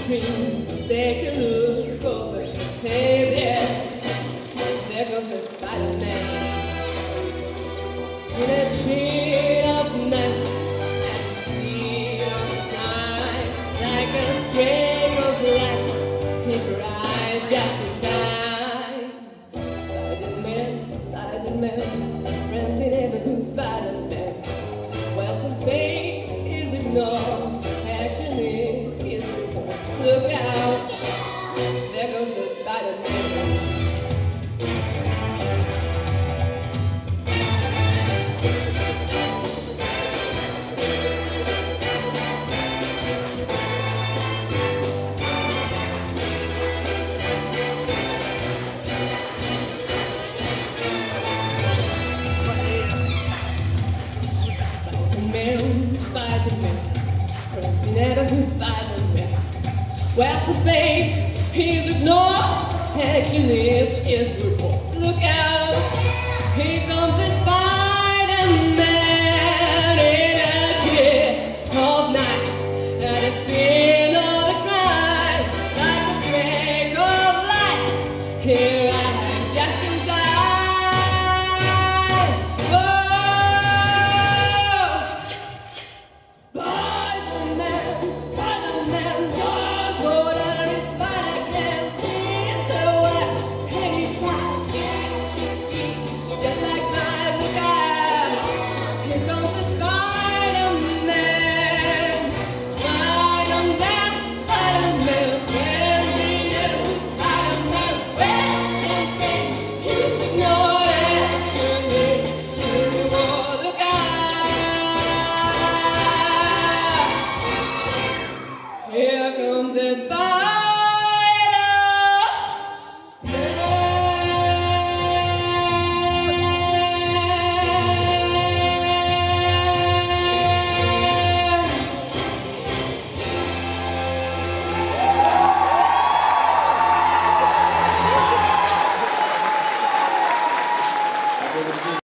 screen, take a look over. Hey there goes the Spider-Man. In a tree of night and sea of night, like a string of light, he cried just in time. Spider-Man, Spider-Man, friendly neighborhood Spider-Man. Wealth and fame is ignored, action is his reward. Look out, there goes the Spider-Man. Spider-Man, from neighborhood Spider-Man. Wealth and fame, he's ignored, action is his reward. Look out, here comes the Spider-Man in a chill of night, at the scene of the crime, like a streak of light. Here I am just in time. Here comes the Spider-Man.